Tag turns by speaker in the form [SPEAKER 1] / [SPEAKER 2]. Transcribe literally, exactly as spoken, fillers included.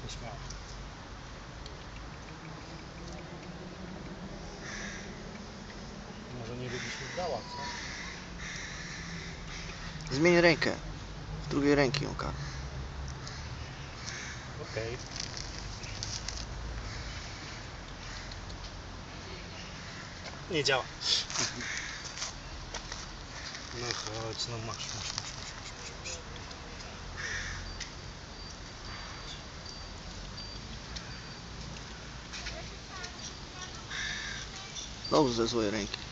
[SPEAKER 1] Nieśmiało. Może nie lubisz dała, co?
[SPEAKER 2] Zmień rękę. Z drugiej ręki ją karm.
[SPEAKER 1] Okej. Okay. Nie działa. No chodź, no masz, masz, masz, masz, masz, masz.
[SPEAKER 2] Znowu ze złej ręki.